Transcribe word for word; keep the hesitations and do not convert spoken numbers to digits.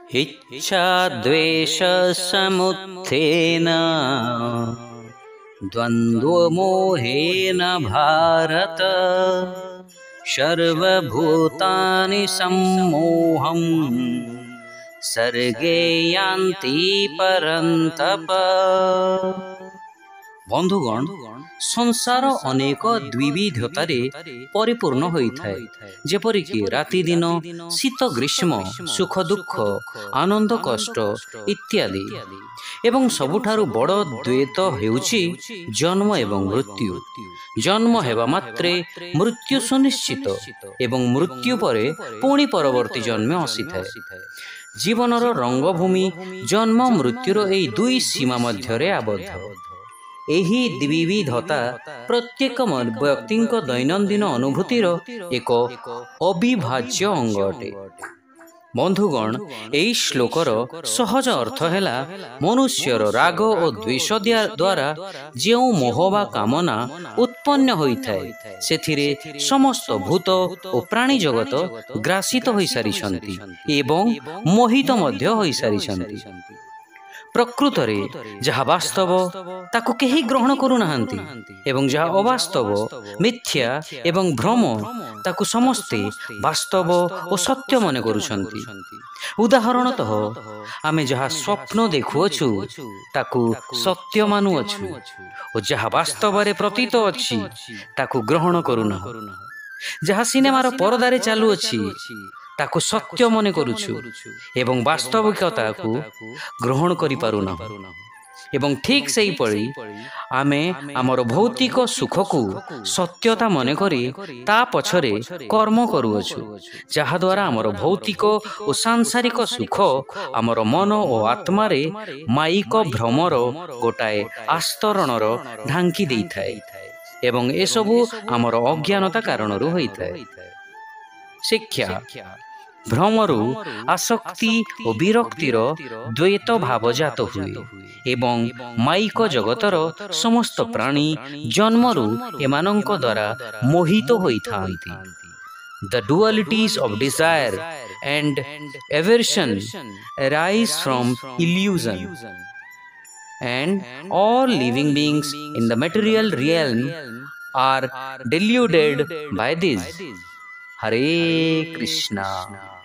इच्छाद्वेषसमुत्थेन द्वन्द्वमोहेन भारत सर्वभूतानि सम्मोहं सर्गे यान्ति परन्तप। बंधुगण, संसार अनेक द्विविधतारे परिपूर्ण होइथाय, जेपरिकी राति दिन, शीत ग्रीष्म, सुख दुख, आनंद कष्ट इत्यादि। एवं सबुठारु बड़ द्वैत हेउछि जन्म एवं मृत्यु। जन्म हेबा मात्रे मृत्यु सुनिश्चित एवं मृत्यु परे पुणी परवर्ती जन्म आसीथाय। जीवनर रंगभूमि जन्म मृत्युर एई दुई सीमा मध्यरे आबद्ध। एही द्विविधता प्रत्येक व्यक्तिंक दैनंदिन अनुभूतिर एक अविभाज्य अंग अटे। बंधुगण, एई श्लोकर सहज अर्थ हैला मनुष्यर राग और द्वेष द्वारा जेउ मोह बा कामना उत्पन्न होइथाय, सेथिरे समस्त भूत और प्राणी जगत ग्रासित होई सारिछंती एवं मोहित मध्य होई सारिछंती। प्रकृत रे जहा वास्तव ताकु केही ग्रहण करू नाहंती एवं जहा अवास्तव, मिथ्या एवं भ्रम ताकु समस्ते वास्तव और सत्य मने करूछंती। उदाहरणतः आमे जहा स्वप्न देखुअछु ताकु सत्य मानुअछु और जहा वास्तव रे प्रतीत अछि ताकु ग्रहण करू ना। जहा सिनेमार परदारे चालू अछि ताकु सत्य मने करूछु एवं वास्तविकता को ग्रहण करि पारुना। एवं ठीक सेही परि आमे आमर भौतिक सुख को सत्यता मने करी ता पछरे कर्म करूअछु, जहा द्वारा आमर भौतिक और सांसारिक सुख आमर मन और आत्मा रे माइक भ्रमर गोटाए आस्तरणर ढांकी देइथाय एवं एसबु आमर अज्ञानता कारणरु होइथाय। शिक्षा भ्रमरु आसक्ति और विरक्तिर द्वैत भावजात हुए एवं माइक जगतर समस्त प्राणी जन्मरु एमानंक द्वारा मोहित होइथांती। The dualities of desire and aversion arise from illusion, and all living beings in the material realm are deluded by this. Hare Krishna.